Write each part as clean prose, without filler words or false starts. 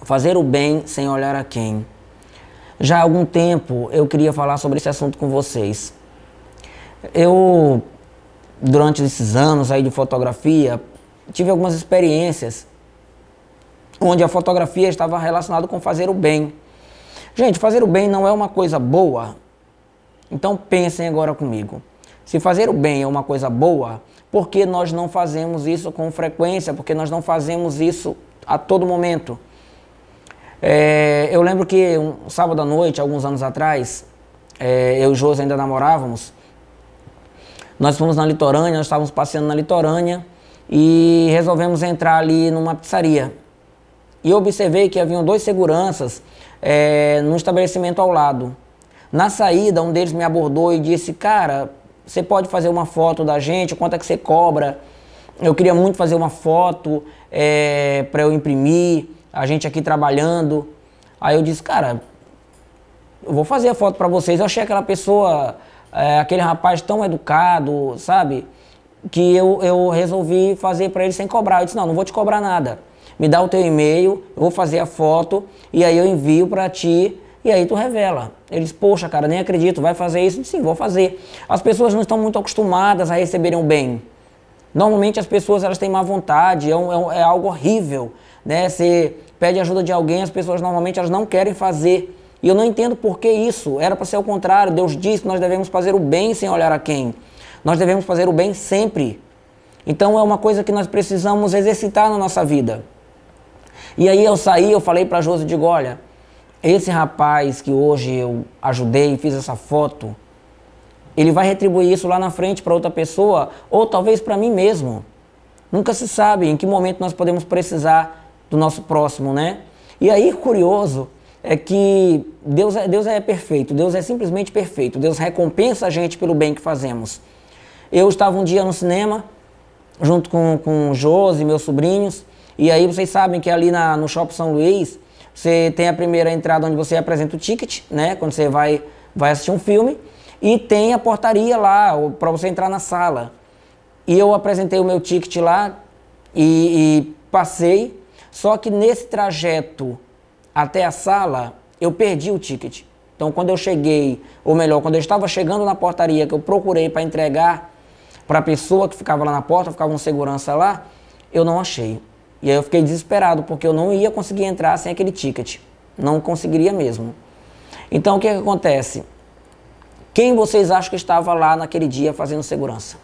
Fazer o bem sem olhar a quem. Já há algum tempo eu queria falar sobre esse assunto com vocês. Eu, durante esses anos aí de fotografia, tive algumas experiências onde a fotografia estava relacionada com fazer o bem. Gente, fazer o bem não é uma coisa boa? Então pensem agora comigo. Se fazer o bem é uma coisa boa, por que nós não fazemos isso com frequência? Por que nós não fazemos isso a todo momento? Eu lembro que um sábado à noite, alguns anos atrás, eu e o Josi ainda namorávamos. Nós fomos na litorânea, nós estávamos passeando na litorânea e resolvemos entrar ali numa pizzaria. E eu observei que haviam dois seguranças no estabelecimento ao lado. Na saída, um deles me abordou e disse: cara, você pode fazer uma foto da gente? Quanto é que você cobra? Eu queria muito fazer uma foto para eu imprimir, a gente aqui trabalhando. Aí eu disse: cara, eu vou fazer a foto para vocês. Eu achei aquela pessoa, aquele rapaz tão educado, sabe? Que eu resolvi fazer para ele sem cobrar. Eu disse: não vou te cobrar nada. Me dá o teu e-mail, eu vou fazer a foto e aí eu envio para ti e aí tu revela. Ele disse: poxa, cara, nem acredito, vai fazer isso? Eu disse: sim, vou fazer. As pessoas não estão muito acostumadas a receberem o bem. Normalmente as pessoas elas têm má vontade, é algo horrível, né? Você pede ajuda de alguém, as pessoas normalmente elas não querem fazer. E eu não entendo por que isso. Era para ser o contrário. Deus diz que nós devemos fazer o bem sem olhar a quem. Nós devemos fazer o bem sempre. Então é uma coisa que nós precisamos exercitar na nossa vida. E aí eu saí, eu falei para a Josi, digo: olha, esse rapaz que hoje eu ajudei e fiz essa foto, ele vai retribuir isso lá na frente para outra pessoa, ou talvez para mim mesmo. Nunca se sabe em que momento nós podemos precisar do nosso próximo, né? E aí, curioso, é que Deus é perfeito, Deus é simplesmente perfeito. Deus recompensa a gente pelo bem que fazemos. Eu estava um dia no cinema, junto com o Josi e meus sobrinhos, e aí vocês sabem que ali no Shopping São Luís, você tem a primeira entrada onde você apresenta o ticket, né? Quando você vai assistir um filme, e tem a portaria lá para você entrar na sala. E eu apresentei o meu ticket lá e passei, só que nesse trajeto até a sala, eu perdi o ticket. Então quando eu cheguei, ou melhor, quando eu estava chegando na portaria, que eu procurei para entregar para a pessoa que ficava lá na porta, ficava um segurança lá, eu não achei. E aí eu fiquei desesperado, porque eu não ia conseguir entrar sem aquele ticket. Não conseguiria mesmo. Então o que acontece? Quem vocês acham que estava lá naquele dia fazendo segurança?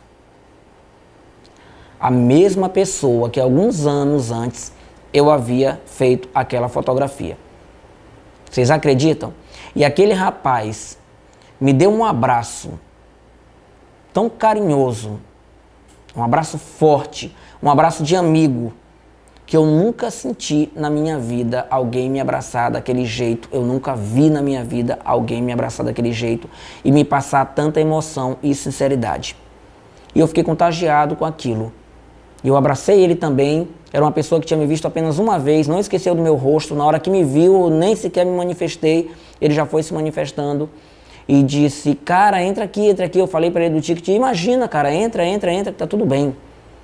A mesma pessoa que alguns anos antes eu havia feito aquela fotografia. Vocês acreditam? E aquele rapaz me deu um abraço tão carinhoso, um abraço forte, um abraço de amigo, que eu nunca senti na minha vida alguém me abraçar daquele jeito. Eu nunca vi na minha vida alguém me abraçar daquele jeito e me passar tanta emoção e sinceridade. E eu fiquei contagiado com aquilo. E eu abracei ele também. Era uma pessoa que tinha me visto apenas uma vez, não esqueceu do meu rosto. Na hora que me viu, eu nem sequer me manifestei. Ele já foi se manifestando e disse: cara, entra aqui, entra aqui. Eu falei para ele do ticket: imagina, cara, entra, que tá tudo bem.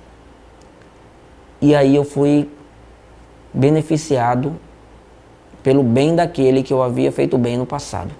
E aí eu fui beneficiado pelo bem daquele que eu havia feito bem no passado.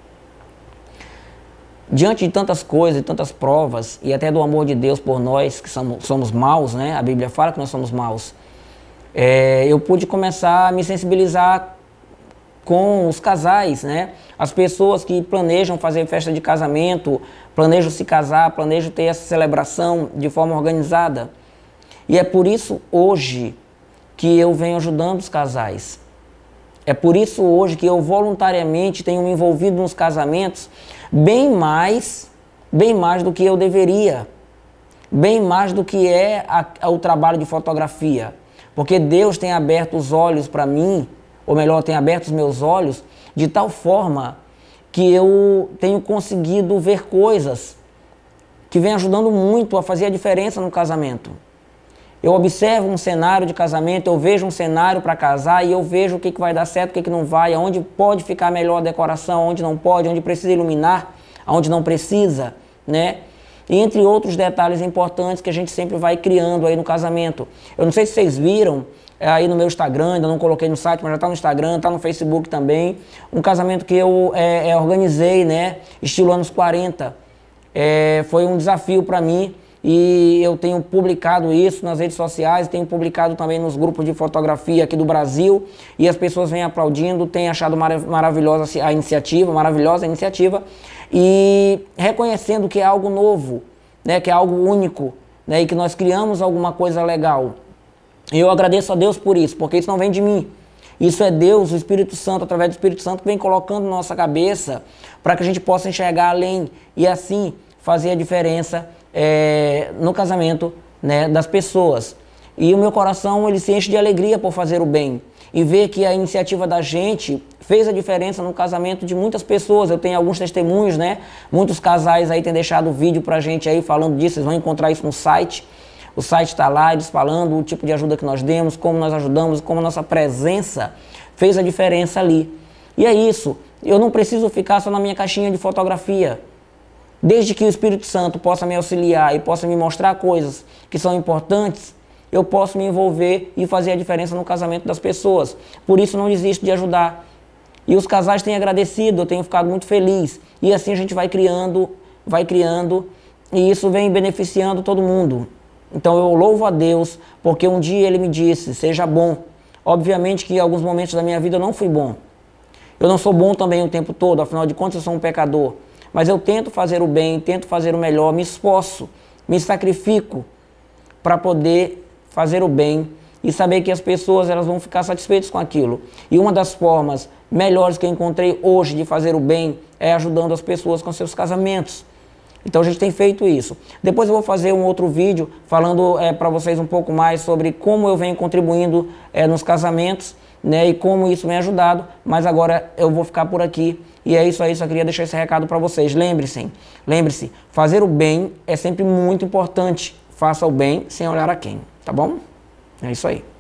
Diante de tantas coisas e tantas provas, e até do amor de Deus por nós que somos maus, né? A Bíblia fala que nós somos maus. Eu pude começar a me sensibilizar com os casais, né? As pessoas que planejam fazer festa de casamento, planejam se casar, planejam ter essa celebração de forma organizada. E é por isso hoje que eu venho ajudando os casais. É por isso hoje que eu voluntariamente tenho me envolvido nos casamentos bem mais do que eu deveria. Bem mais do que é o trabalho de fotografia. Porque Deus tem aberto os olhos para mim, ou melhor, tem aberto os meus olhos de tal forma que eu tenho conseguido ver coisas que vem ajudando muito a fazer a diferença no casamento. Eu observo um cenário de casamento, eu vejo um cenário para casar e eu vejo o que vai dar certo, o que não vai, aonde pode ficar melhor a decoração, onde não pode, onde precisa iluminar, aonde não precisa, né? E entre outros detalhes importantes que a gente sempre vai criando aí no casamento. Eu não sei se vocês viram aí no meu Instagram, ainda não coloquei no site, mas já está no Instagram, está no Facebook também. Um casamento que eu organizei, né, estilo anos 40. Foi um desafio para mim e eu tenho publicado isso nas redes sociais, tenho publicado também nos grupos de fotografia aqui do Brasil e as pessoas vêm aplaudindo, têm achado maravilhosa a iniciativa e reconhecendo que é algo novo, né, que é algo único, né, e que nós criamos alguma coisa legal. E eu agradeço a Deus por isso, porque isso não vem de mim. Isso é Deus, o Espírito Santo, através do Espírito Santo, que vem colocando na nossa cabeça para que a gente possa enxergar além e assim fazer a diferença no casamento, né, das pessoas. E o meu coração ele se enche de alegria por fazer o bem e ver que a iniciativa da gente fez a diferença no casamento de muitas pessoas. Eu tenho alguns testemunhos, né? Muitos casais aí têm deixado vídeo pra gente aí falando disso, vocês vão encontrar isso no site. O site está lá, eles falando o tipo de ajuda que nós demos, como nós ajudamos, como a nossa presença fez a diferença ali. E é isso, eu não preciso ficar só na minha caixinha de fotografia. Desde que o Espírito Santo possa me auxiliar e possa me mostrar coisas que são importantes, eu posso me envolver e fazer a diferença no casamento das pessoas. Por isso não desisto de ajudar. E os casais têm agradecido, eu tenho ficado muito feliz. E assim a gente vai criando, e isso vem beneficiando todo mundo. Então eu louvo a Deus, porque um dia Ele me disse, seja bom. Obviamente que em alguns momentos da minha vida eu não fui bom. Eu não sou bom também o tempo todo, afinal de contas eu sou um pecador. Mas eu tento fazer o bem, tento fazer o melhor, me esforço, me sacrifico para poder fazer o bem e saber que as pessoas elas vão ficar satisfeitas com aquilo. E uma das formas melhores que eu encontrei hoje de fazer o bem é ajudando as pessoas com seus casamentos. Então a gente tem feito isso. Depois eu vou fazer um outro vídeo falando para vocês um pouco mais sobre como eu venho contribuindo nos casamentos, né, e como isso vem ajudado, mas agora eu vou ficar por aqui. E é isso aí, só queria deixar esse recado para vocês. Lembre-se, fazer o bem é sempre muito importante. Faça o bem sem olhar a quem, tá bom? É isso aí.